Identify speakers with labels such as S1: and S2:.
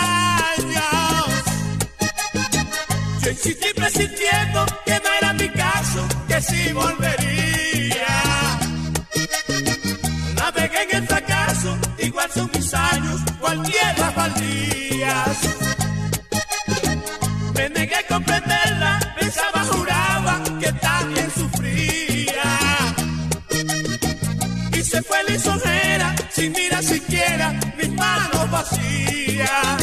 S1: Yo insistí presintiendo que no era mi caso, que sí volvería. Navegué en el fracaso, igual son mis años, cualquiera baldías. Me negué a comprenderla, pensaba, juraba que también sufría. Y se fue lisonjera, sin mirar siquiera mis manos vacías.